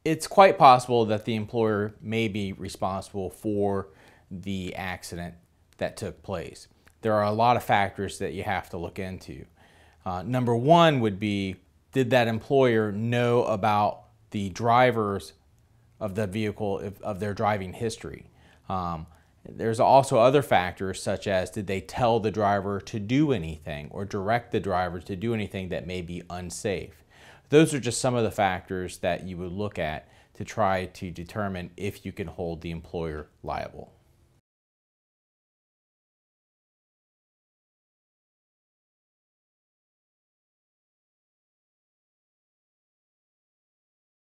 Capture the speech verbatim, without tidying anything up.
It's quite possible that the employer may be responsible for the accident that took place. There are a lot of factors that you have to look into. Uh, number one would be, did that employer know about the drivers of the vehicle, of their driving history? Um, there's also other factors such as, did they tell the driver to do anything or direct the driver to do anything that may be unsafe? Those are just some of the factors that you would look at to try to determine if you can hold the employer liable.